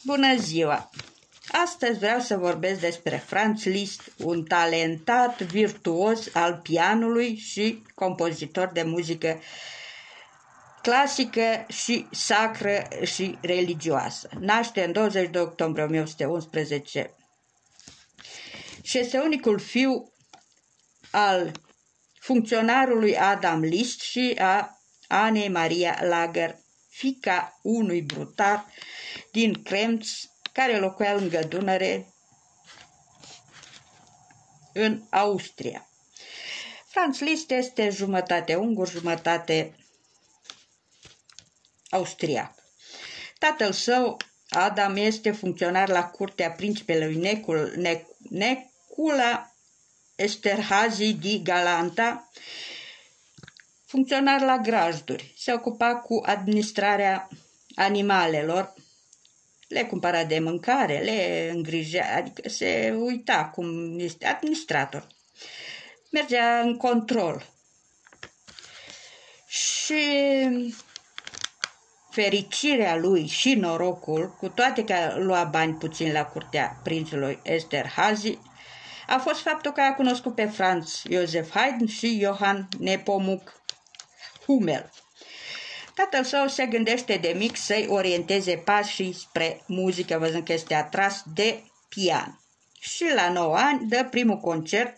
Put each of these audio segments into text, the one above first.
Bună ziua! Astăzi vreau să vorbesc despre Franz Liszt, un talentat virtuos al pianului și compozitor de muzică clasică și sacră și religioasă. Naște în 22 octombrie 1811 și este unicul fiu al funcționarului Adam Liszt și a Anei Maria Lager, fiica unui brutar din Krems, care locuia lângă Dunăre, în Austria. Franz Liszt este jumătate ungur, jumătate austriac. Tatăl său, Adam, este funcționar la curtea principelui Necula Esterhazy di Galanta, funcționar la grajduri. Se ocupa cu administrarea animalelor, le cumpăra de mâncare, le îngrijea, adică se uita cum este administrator. Mergea în control. Și fericirea lui și norocul, cu toate că lua bani puțin la curtea prințului Esterhazy, a fost faptul că a cunoscut pe Franz Joseph Haydn și Johann Nepomuk Hummel. Tatăl său se gândește de mic să-i orienteze pașii spre muzică, văzând că este atras de pian. Și la 9 ani dă primul concert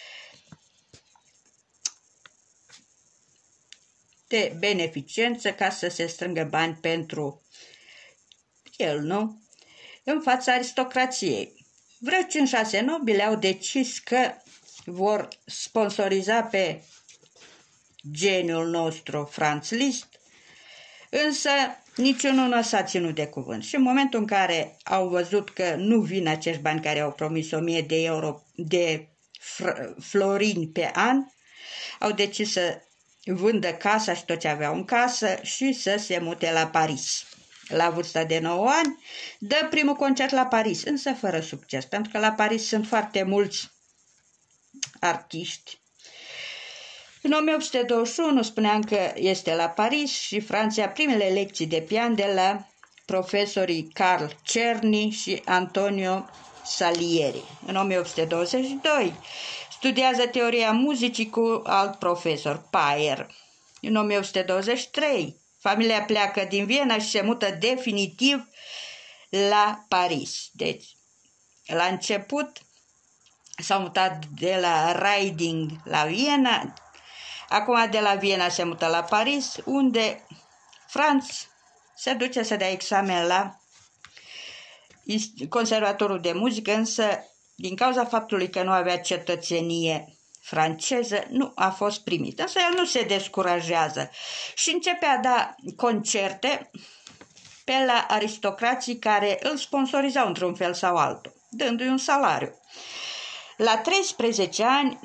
de beneficență ca să se strângă bani pentru el, nu? În fața aristocrației. Vreo 5-6 nobili au decis că vor sponsoriza pe geniul nostru Franz Liszt, însă niciunul nu s-a ținut de cuvânt. Și în momentul în care au văzut că nu vin acești bani care au promis 1000 de euro de florini pe an, au decis să vândă casa și tot ce aveau în casă și să se mute la Paris. La vârsta de 9 ani dă primul concert la Paris, însă fără succes, pentru că la Paris sunt foarte mulți artiști. În 1821 spuneam că este la Paris și Franța ia primele lecții de pian de la profesorii Carl Czerny și Antonio Salieri. În 1822 studiază teoria muzicii cu alt profesor, Payer. În 1823 familia pleacă din Viena și se mută definitiv la Paris. Deci, la început s-au mutat de la Reading la Viena. Acum de la Viena se mută la Paris, unde Franz se duce să dea examen la Conservatorul de Muzică, însă din cauza faptului că nu avea cetățenie franceză, nu a fost primit. Însă el nu se descurajează și începe a da concerte pe la aristocrații care îl sponsorizau într-un fel sau altul, dându-i un salariu. La 13 ani,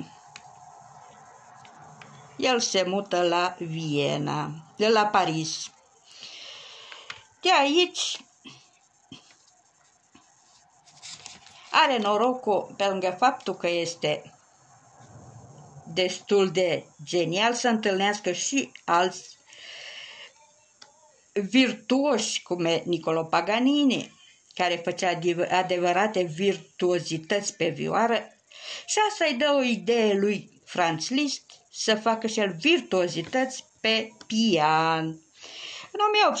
el se mută la Viena, de la Paris. De aici are norocul, pe lângă faptul că este destul de genial, să întâlnească și alți virtuoși, cum e Niccolò Paganini, care făcea adevărate virtuozități pe vioară, și asta îi dă o idee lui Franz Liszt să facă și el virtuozități pe pian. În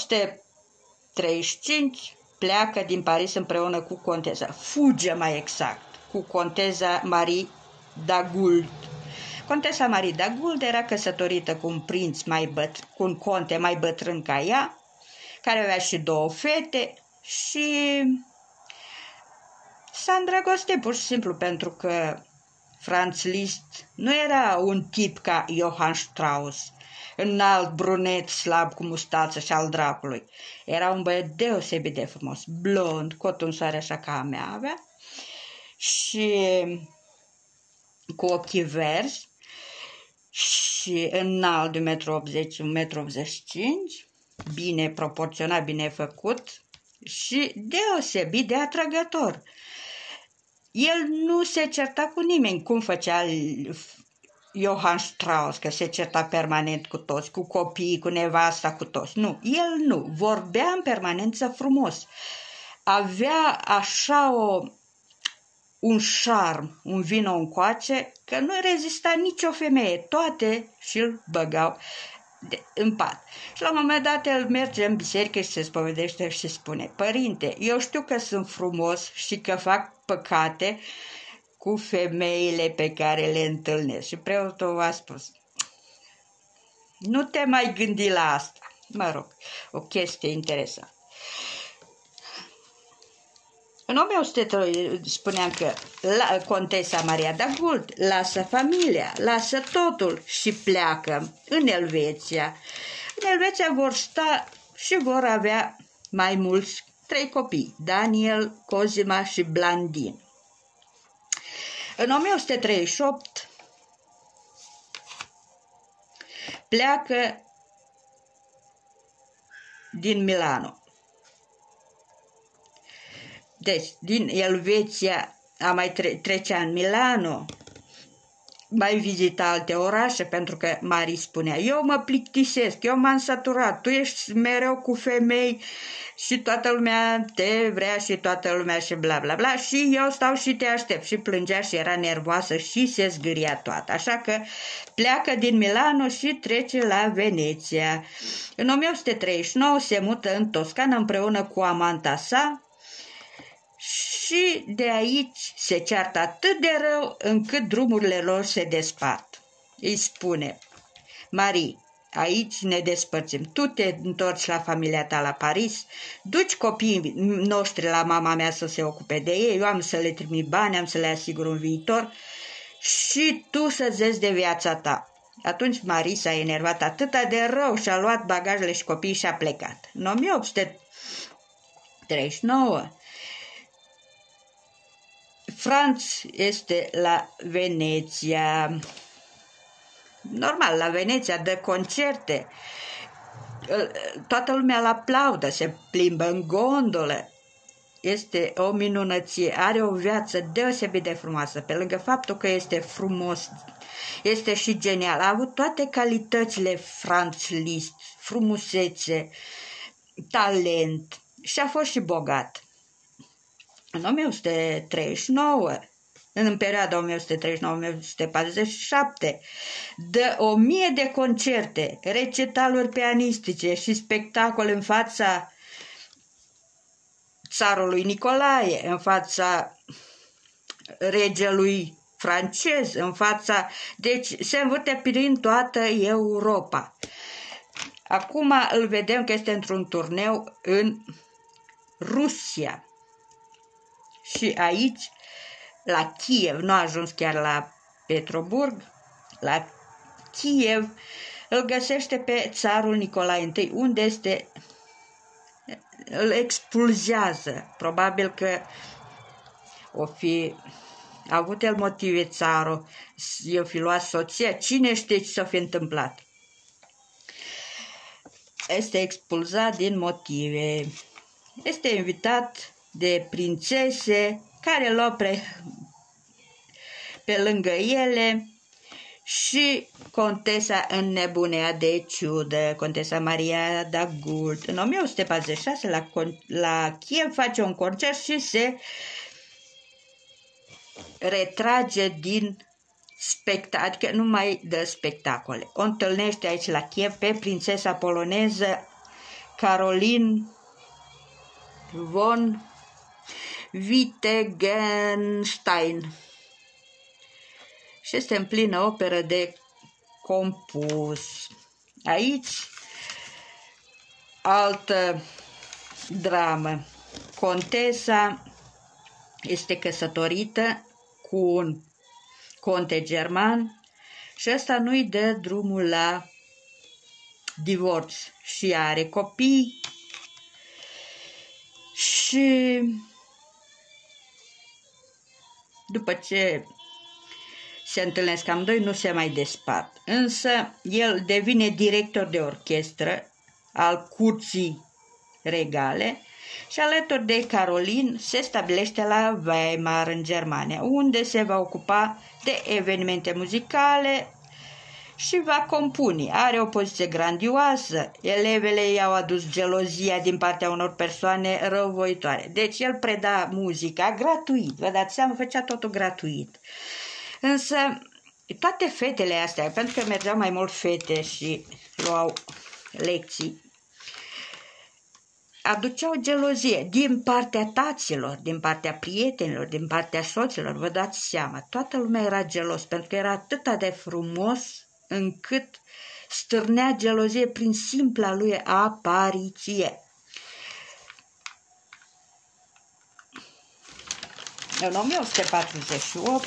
1835 pleacă din Paris împreună cu conteza, fuge mai exact, cu conteza Marie d'Agoult. Contesa Marie d'Agoult era căsătorită cu un prinț cu un conte mai bătrân ca ea, care avea și 2 fete și s-a îndrăgostit pur și simplu pentru că Franz Liszt nu era un tip ca Johann Strauss, înalt, brunet, slab, cu mustață și al dracului. Era un băiat deosebit de frumos, blond, cu o tunsoare așa ca a mea avea și cu ochii verzi și înalt de 1,80 m, bine proporționat, bine făcut și deosebit de atrăgător. El nu se certa cu nimeni, cum făcea Johann Strauss, că se certa permanent cu toți, cu copiii, cu nevasta, cu toți. Nu, el nu. Vorbea în permanență frumos. avea așa un șarm, un vino încoace, că nu rezista nicio femeie, toate și-l băgau în pat. Și la un moment dat el merge în biserică și se spovedește și spune: părinte, eu știu că sunt frumos și că fac păcate cu femeile pe care le întâlnesc. Și preotul a spus: nu te mai gândi la asta. Mă rog, o chestie interesantă. În 1103 spuneam că Contesa Maria de Gult lasă familia, lasă totul și pleacă în Elveția. În Elveția vor sta și vor avea mai mulți, 3 copii, Daniel, Cosima și Blandin. În 1138 pleacă din Milano. Deci, din Elveția a mai trecea în Milano, mai vizita alte orașe, pentru că Marie spunea: eu mă plictisesc, eu m-am săturat, tu ești mereu cu femei și toată lumea te vrea și toată lumea și bla bla bla și eu stau și te aștept. Și plângea și era nervoasă și se zgâria toată. Așa că pleacă din Milano și trece la Veneția. În 1139 se mută în Toscana împreună cu amanta sa. Și de aici se ceartă atât de rău încât drumurile lor se despart. Îi spune: Marie, aici ne despărțim. Tu te întorci la familia ta la Paris, duci copiii noștri la mama mea să se ocupe de ei, eu am să le trimit bani, am să le asigur un viitor și tu să-ți vezi de viața ta. Atunci Marie s-a enervat atâta de rău și a luat bagajele și copiii și a plecat. În 1839 Franz este la Veneția. Normal, la Veneția dă concerte. Toată lumea îl aplaudă, se plimbă în gondolă. Este o minunăție, are o viață deosebit de frumoasă. Pe lângă faptul că este frumos, este și genial. A avut toate calitățile Franz Liszt, frumusețe, talent și a fost și bogat. În 1139, în perioada 1139-1147, dă 1000 de concerte, recitaluri pianistice și spectacole în fața țarului Nicolae, în fața regelui francez, în fața... Deci se învârte prin toată Europa. Acum îl vedem că este într-un turneu în Rusia. Și aici, la Kiev, nu a ajuns chiar la Petroburg, la Kiev, îl găsește pe țarul Nicolae I, unde este, îl expulzează. Probabil că o fi avut el motive țarul, i-o fi luat soția, cine știe ce s-o fi întâmplat. Este expulzat din motive. Este invitat de prințese care îl luau pe lângă ele și contesa înnebunea de ciudă, Contesa Maria de Gult. În 1146 la Kiev face un concert și se retrage din spectacol, adică nu mai dă spectacole. O întâlnește aici la Kiev pe prințesa poloneză Caroline von Wittgenstein și este în plină operă de compus. Aici altă dramă. Contesa este căsătorită cu un conte german și ăsta nu-i dă drumul la divorț și are copii și după ce se întâlnesc amândoi nu se mai despart. Însă el devine director de orchestră al curții regale și alături de Caroline se stabilește la Weimar în Germania, unde se va ocupa de evenimente muzicale și va compune. Are o poziție grandioasă. Elevele i-au adus gelozia din partea unor persoane răuvoitoare. Deci el preda muzica gratuit. Vă dați seama, făcea totul gratuit. Însă toate fetele astea, pentru că mergeau mai mult fete și luau lecții, aduceau gelozie din partea taților, din partea prietenilor, din partea soților. Vă dați seama, toată lumea era gelos, pentru că era atât de frumos încât stârnea gelozie prin simpla lui apariție. În 1848,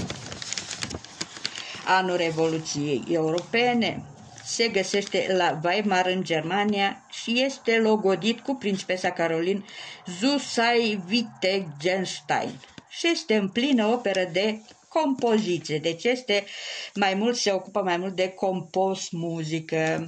anul Revoluției Europene, se găsește la Weimar în Germania și este logodit cu principesa Caroline zu Sayn-Wittgenstein și este în plină operă de compoziție, deci este se ocupă mai mult de compus muzică.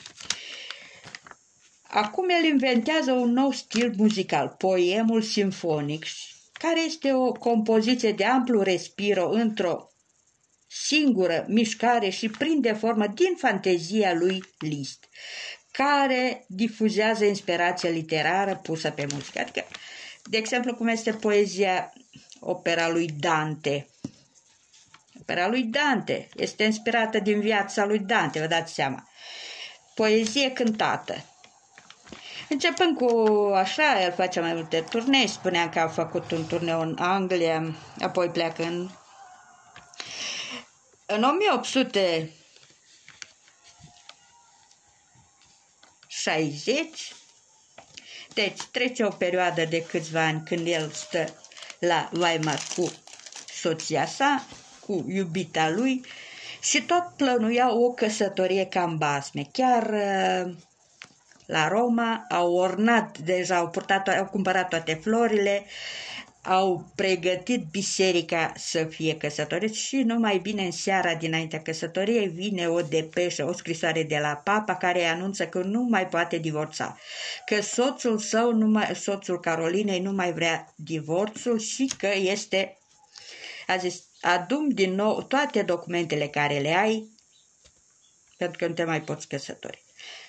Acum el inventează un nou stil muzical, poemul simfonic, care este o compoziție de amplu respiro într-o singură mișcare și prinde formă din fantezia lui Liszt, care difuzează inspirația literară pusă pe muzică. Adică, de exemplu, cum este poezia, opera lui Dante. Opera lui Dante este inspirată din viața lui Dante, vă dați seama. Poezie cântată. Începând cu așa, el face mai multe turnee, spuneam că a făcut un turneu în Anglia, apoi pleacă în 1860, deci trece o perioadă de câțiva ani când el stă la Weimar cu soția sa, cu iubita lui și tot plănuia o căsătorie cam basme. Chiar la Roma au ornat deja, au cumpărat toate florile, au pregătit biserica să fie căsătoriți și numai bine în seara dinaintea căsătoriei vine o depeșă, o scrisoare de la papa care îi anunță că nu mai poate divorța, că soțul său, soțul Carolinei nu mai vrea divorțul și că a zis, adu-mi din nou toate documentele care le ai pentru că nu te mai poți căsători.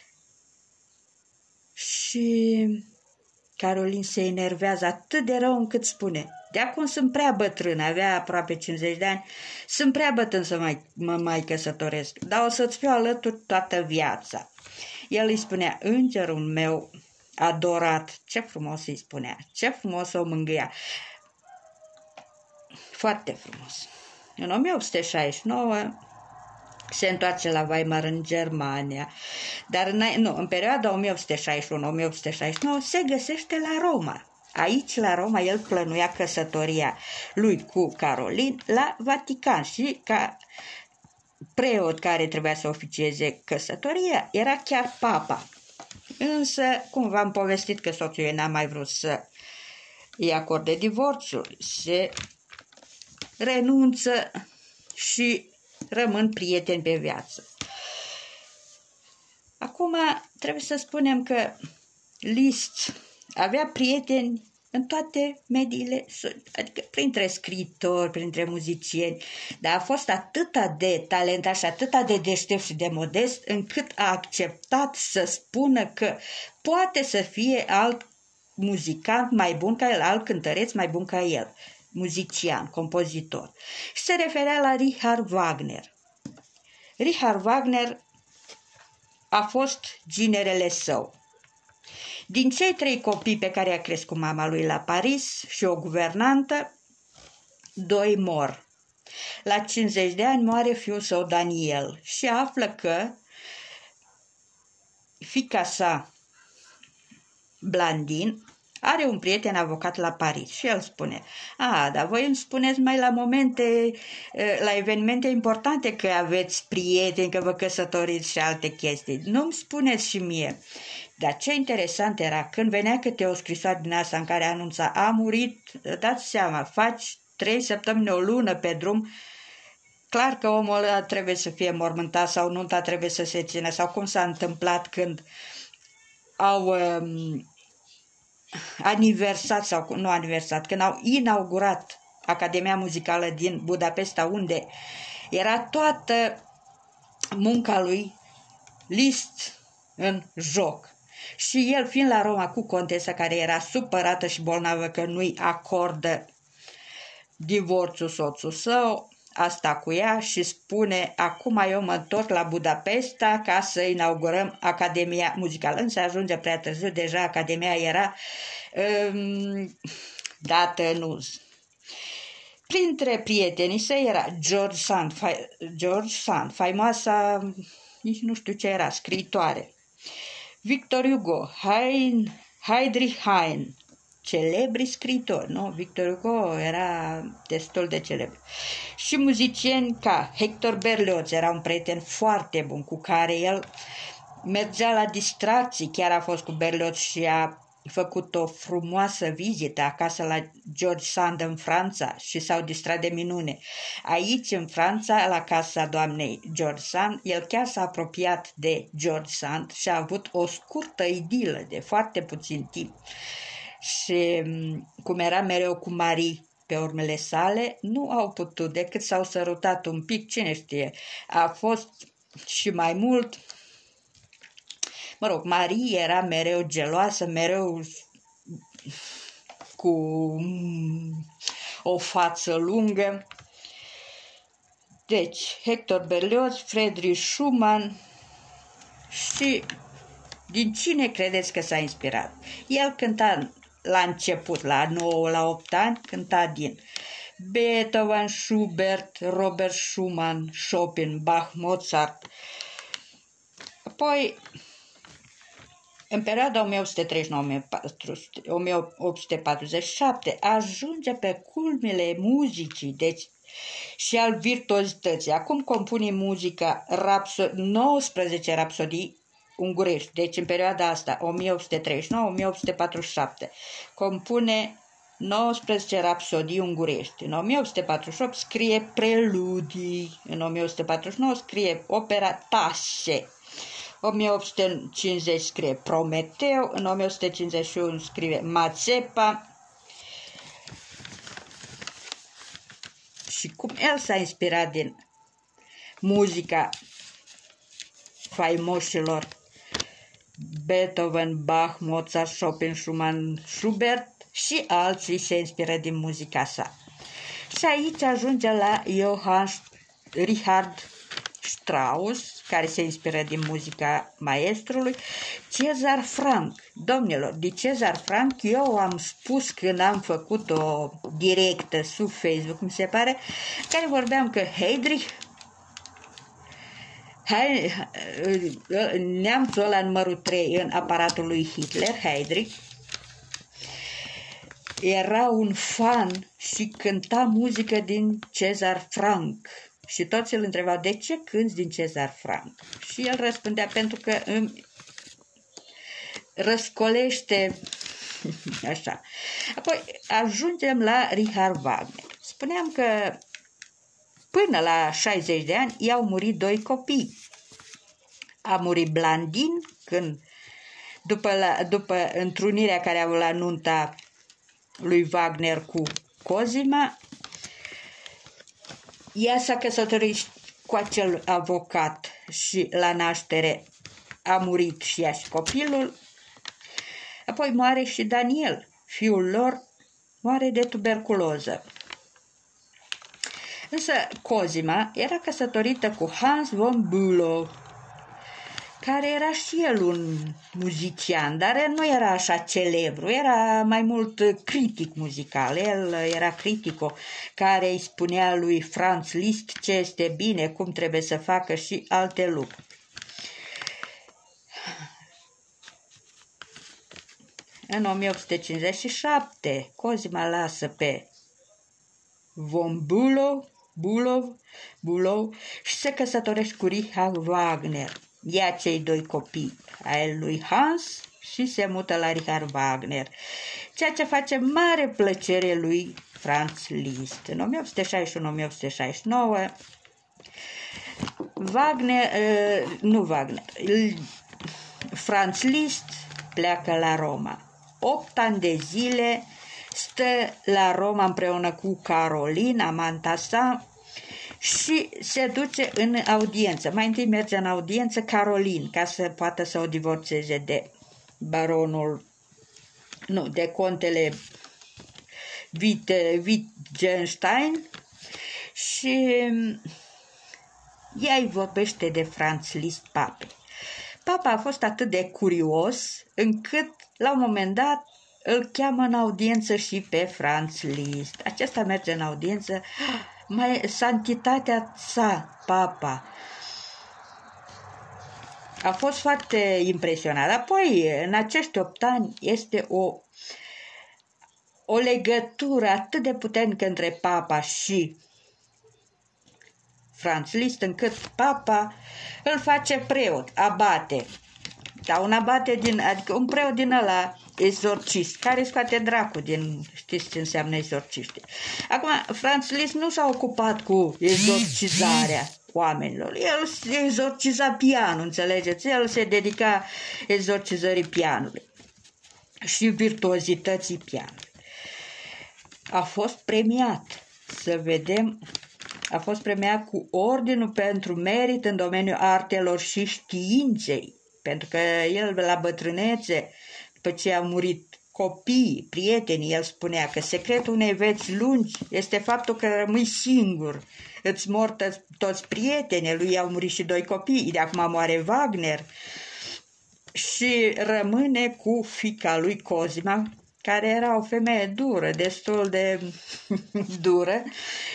Și Caroline se enervează atât de rău încât spune, de acum sunt prea bătrână, avea aproape 50 de ani, sunt prea bătrân să mă mai căsătoresc, dar o să-ți fiu alături toată viața. El îi spunea, îngerul meu adorat, ce frumos îi spunea, ce frumos o mângâia. Foarte frumos. În 1869 se întoarce la Weimar în Germania, dar în perioada 1861-1869 se găsește la Roma. Aici, la Roma, el plănuia căsătoria lui cu Caroline la Vatican și ca preot care trebuia să oficieze căsătoria era chiar papa. Însă, cum v-am povestit că soțul ei n-a mai vrut să îi acorde divorțul, se renunță și rămân prieteni pe viață. Acum trebuie să spunem că Liszt avea prieteni în toate mediile, adică printre scriitori, printre muzicieni, dar a fost atât de talentat și atât de deștept și de modest încât a acceptat să spună că poate să fie alt muzicant mai bun ca el, alt cântăreț mai bun ca el, muzician, compozitor. Și se referea la Richard Wagner. Richard Wagner a fost ginerele său. Din cei 3 copii pe care a crescut mama lui la Paris și o guvernantă, 2 mor. La 50 de ani moare fiul său Daniel și află că fiica sa, Blandine, are un prieten avocat la Paris și el spune, dar voi îmi spuneți mai la evenimente importante că aveți prieteni, că vă căsătoriți și alte chestii. Nu-mi spuneți și mie. Dar ce interesant era, când venea câte o scrisoare din asta în care anunța, a murit, dați seama, faci 3 săptămâni, o lună pe drum, clar că omul ăla trebuie să fie mormântat sau nunta trebuie să se țină, sau cum s-a întâmplat când au aniversat, sau nu aniversat, când au inaugurat Academia Muzicală din Budapesta, unde era toată munca lui Liszt în joc. Și el, fiind la Roma cu contesa care era supărată și bolnavă că nu-i acordă divorțul soțul său, asta cu ea și spune: acum eu mă întorc la Budapesta ca să inaugurăm Academia Muzicală. Însă ajunge prea târziu, deja Academia era dată în uz. Printre prietenii săi era George Sand, faimoasa, nici nu știu ce era, scriitoare, Victor Hugo, Heinrich Heine, celebri scriitori, nu? Victor Hugo era destul de celebru. Și muzicieni ca Hector Berlioz, era un prieten foarte bun cu care el mergea la distracții, chiar a fost cu Berlioz și a făcut o frumoasă vizită acasă la George Sand în Franța și s-au distrat de minune. Aici, în Franța, la casa doamnei George Sand, el chiar s-a apropiat de George Sand și a avut o scurtă idilă de foarte puțin timp. Și cum era mereu cu Marie pe urmele sale, nu au putut decât s-au sărutat un pic, cine știe. A fost și mai mult. Mă rog, Marie era mereu geloasă, mereu cu o față lungă. Deci, Hector Berlioz, Friedrich Schumann și din cine credeți că s-a inspirat? El cânta la început, la 9, la 8 ani, cânta din Beethoven, Schubert, Robert Schumann, Chopin, Bach, Mozart. Apoi, în perioada 1839-1847 ajunge pe culmile muzicii, deci și al virtuozității. Acum compune muzica 19 rapsodii ungurești, deci în perioada asta, 1839-1847, compune 19 rapsodii ungurești. În 1848 scrie preludii, în 1849 scrie opera Tasse, 1850 scrie Prometeu, în 1851 scrie Mazepa. Și cum el s-a inspirat din muzica faimoșilor Beethoven, Bach, Mozart, Chopin, Schumann, Schubert și alții se inspiră din muzica sa. Și aici ajunge la Johann Richard Strauss, care se inspiră din muzica maestrului, Cezar Franck. Domnilor, de Cezar Franck eu am spus când am făcut o directă sub Facebook, mi se pare, care vorbeam că neamțul ăla numărul 3 în aparatul lui Hitler, Heydrich, era un fan și cânta muzică din Cezar Franck. Și toți îl întrebau: de ce cânti din Cezar Franck? Și el răspundea: pentru că îmi răscolește așa. Apoi ajungem la Richard Wagner. Spuneam că până la 60 de ani i-au murit 2 copii. A murit Blandin când, după întrunirea care a avut la nunta lui Wagner cu Cosima, ea s-a căsătorit cu acel avocat și la naștere a murit și ea și copilul. Apoi moare și Daniel, fiul lor, moare de tuberculoză. Însă Cosima era căsătorită cu Hans von Bülow, care era și el un muzician, dar nu era așa celebru, era mai mult critic muzical. El era criticul care îi spunea lui Franz Liszt ce este bine, cum trebuie să facă și alte lucruri. În 1857, Cosima lasă pe von Bülow și se căsătorește cu Richard Wagner. Ia cei 2 copii ai lui Hans și se mută la Richard Wagner, ceea ce face mare plăcere lui Franz Liszt. În 1861-1869 Franz Liszt pleacă la Roma. 8 ani de zile stă la Roma împreună cu Caroline, amanta sa, și se duce în audiență. Mai întâi merge în audiență Caroline, ca să poată să o divorțeze de baronul, nu, de contele Wittgenstein, și ea îi vorbește de Franz Liszt papei. Papa a fost atât de curios încât la un moment dat îl cheamă în audiență și pe Franz Liszt. Acesta merge în audiență, santitatea sa, papa, a fost foarte impresionat. Apoi, în acești 8 ani, este o legătură atât de puternică între papa și Franz Liszt, încât papa îl face preot, abate. Da, un abate adică un preot din ăla exorcist, care scoate dracu din, știți ce înseamnă exorciști. Acum, Franz Liszt nu s-a ocupat cu exorcizarea oamenilor. El exorciza pianul, înțelegeți? El se dedica exorcizării pianului și virtuozității pianului. A fost premiat, să vedem, a fost premiat cu Ordinul pentru Merit în domeniul artelor și științei, pentru că el la bătrânețe, după ce a murit copiii, prietenii, el spunea că secretul unei vieți lungi este faptul că rămâi singur, îți mor toți prietenii, lui au murit și 2 copii, de acum moare Wagner și rămâne cu fiica lui Cosima, care era o femeie dură, destul de dură,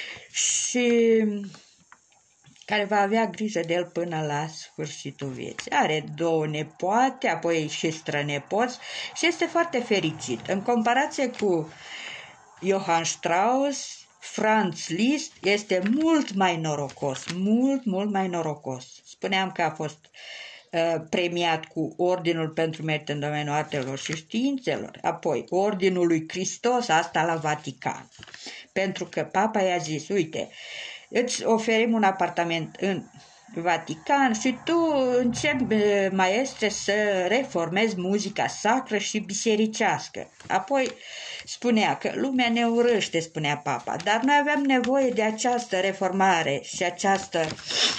și care va avea grijă de el până la sfârșitul vieții. Are 2 nepoate, apoi și strănepoți și este foarte fericit. În comparație cu Johann Strauss, Franz Liszt este mult mai norocos, mult mai norocos. Spuneam că a fost premiat cu Ordinul pentru Merit în domeniul artelor și științelor, apoi Ordinul lui Hristos, asta la Vatican, pentru că papa i-a zis, uite, îți oferim un apartament în Vatican și tu începi, maestre, să reformezi muzica sacră și bisericească. Apoi spunea că lumea ne urăște, spunea papa, dar noi aveam nevoie de această reformare și această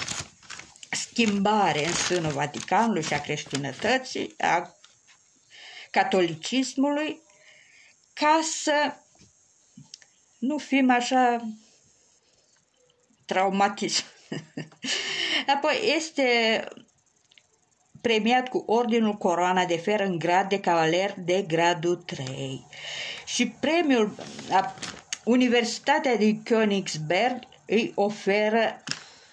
schimbare în sânul Vaticanului și a creștinătății, a catolicismului, ca să nu fim așa traumatizați. Apoi este premiat cu Ordinul Coroana de Fer în grad de cavaler de gradul 3. Și premiul Universitatea din Königsberg îi oferă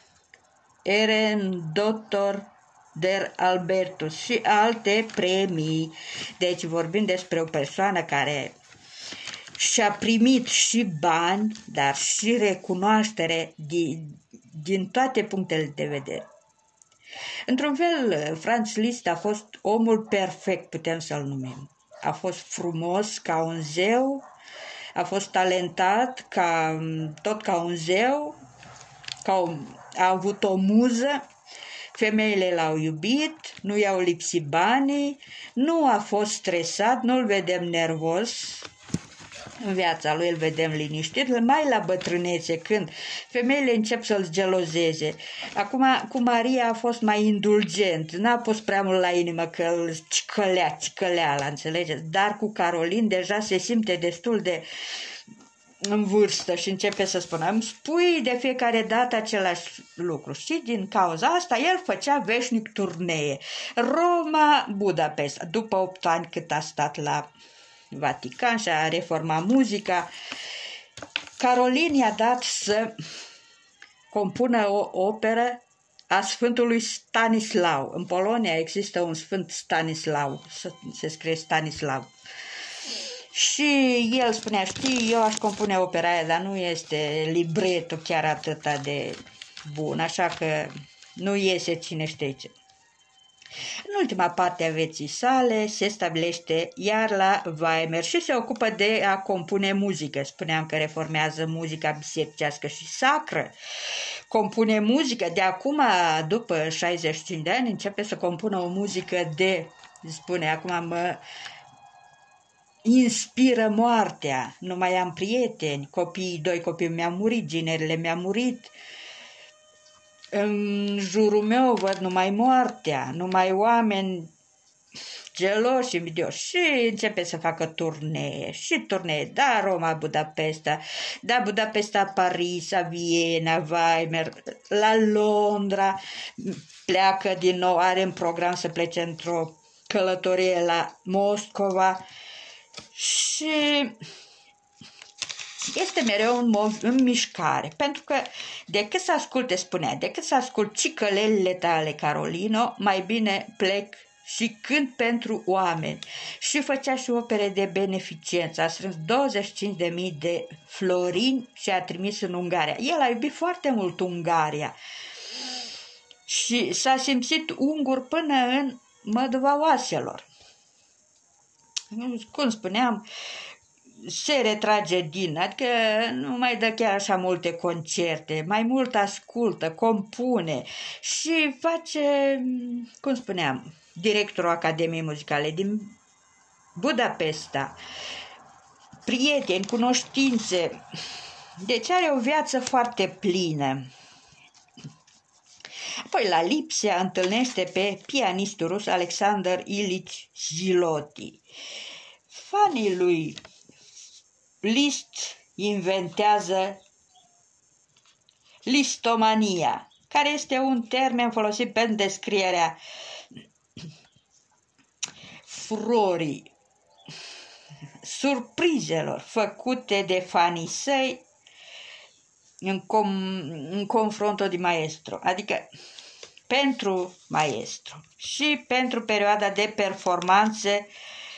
Ehrendoktor der Albertus și alte premii. Deci vorbim despre o persoană care și-a primit și bani, dar și recunoaștere din toate punctele de vedere. Într-un fel, Franz Liszt a fost omul perfect, putem să-l numim. A fost frumos ca un zeu, a fost talentat tot ca un zeu, a avut o muză, femeile l-au iubit, nu i-au lipsit banii, nu a fost stresat, nu-l vedem nervos. În viața lui îl vedem liniștit, mai la bătrânețe, când femeile încep să-l gelozeze. Acum cu Maria a fost mai indulgent, n-a pus prea mult la inimă că îl cicălea, înțelegeți? Dar cu Caroline deja se simte destul de în vârstă și începe să spună, îmi spui de fiecare dată același lucru. Și din cauza asta el făcea veșnic turnee. Roma, Budapesta, după 8 ani cât a stat la Vatican și a reformat muzica, Caroline i-a dat să compună o operă a Sfântului Stanislau. În Polonia există un Sfânt Stanislau, se scrie Stanislau. Și el spunea, știi, eu aș compune opera aia, dar nu este libretul chiar atâta de bun, așa că nu iese cine știe ce. În ultima parte a vieții sale se stabilește iar la Weimar și se ocupă de a compune muzică. Spuneam că reformează muzica bisericească și sacră. Compune muzică. De acum, după 65 de ani, începe să compună o muzică spune, acum mă inspiră moartea, nu mai am prieteni, 2 copii mi-au murit, ginerile mi-au murit În jurul meu văd numai moartea, numai oameni geloși, invidioși și începe să facă turnee. Și turnee, da, Roma, Budapesta, da, Budapesta, Paris, Viena, Weimar, la Londra, pleacă din nou, are în program să plece într-o călătorie la Moscova și este mereu în mișcare, pentru că decât să asculte, spunea, decât să ascult cicălelile tale, Carolino, mai bine plec și cânt pentru oameni. Și făcea și opere de beneficență. A strâns 25.000 de florini și a trimis în Ungaria. El a iubit foarte mult Ungaria și s-a simțit ungur până în Măduva Oaselor. Cum spuneam, se retrage din, adică nu mai dă chiar așa multe concerte, mai mult ascultă, compune și face, cum spuneam, directorul Academiei Muzicale din Budapesta, prieteni, cunoștințe, deci are o viață foarte plină. Apoi la Lipsia întâlnește pe pianistul rus Alexander Ilici Ziloti. Fanii lui Liszt inventează listomania, care este un termen folosit pentru descrierea furorii, surprizelor făcute de fanii săi în confrontul de maestru, adică pentru maestru și pentru perioada de performanțe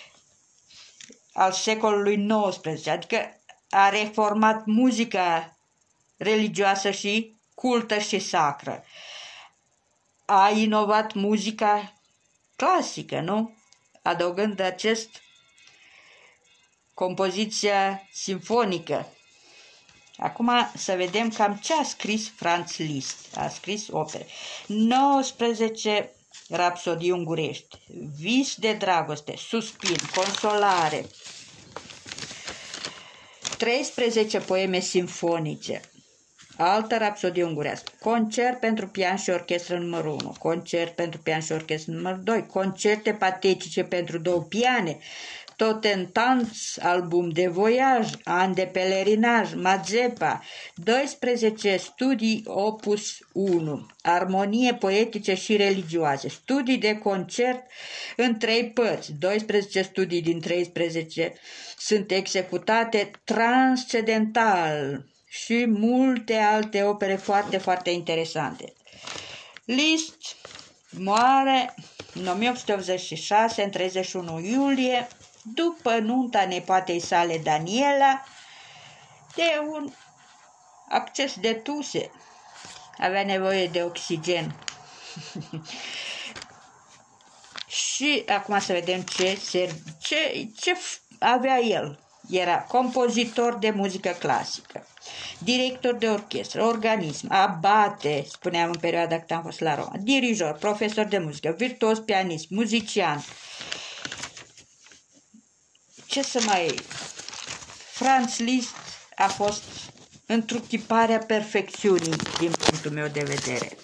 al secolului XIX, adică a reformat muzica religioasă și cultă și sacră. A inovat muzica clasică, nu? Adăugând acest compoziția simfonică. Acum să vedem cam ce a scris Franz Liszt. A scris opere. 19 rapsodii ungurești, vis de dragoste, suspin, consolare, 13 poeme simfonice, altă rapsodie ungurească, concert pentru pian și orchestră numărul 1, concert pentru pian și orchestră numărul 2, concerte patetice pentru 2 piane, Totentanz, album de voiaj, an de pelerinaj, Mazepa, 12 studii opus 1, armonie poetice și religioase, studii de concert în 3 părți, 12 studii din 13 sunt executate transcendental și multe alte opere foarte, foarte interesante. Liszt moare în 1886, în 31 iulie, după nunta nepoatei sale Daniela, de un acces de tuse. Avea nevoie de oxigen. Și acum să vedem ce avea el. Era compozitor de muzică clasică, director de orchestră, organism, abate, spuneam în perioada când am fost la Roma, dirijor, profesor de muzică, virtuos pianist, muzician. Ce să mai... Franz Liszt a fost întruchiparea perfecțiunii din punctul meu de vedere.